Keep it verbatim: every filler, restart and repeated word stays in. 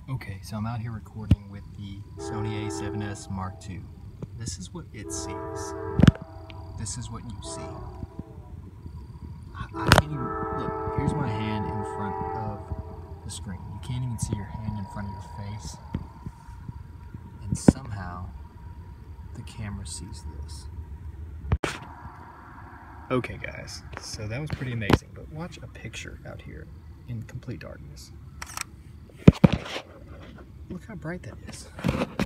Okay, so I'm out here recording with the Sony A seven S Mark two. This is what it sees. This is what you see. I, I can't even, look, here's my hand in front of the screen. You can't even see your hand in front of your face. And somehow, the camera sees this. Okay guys, so that was pretty amazing, but watch a picture out here in complete darkness. Look how bright that is.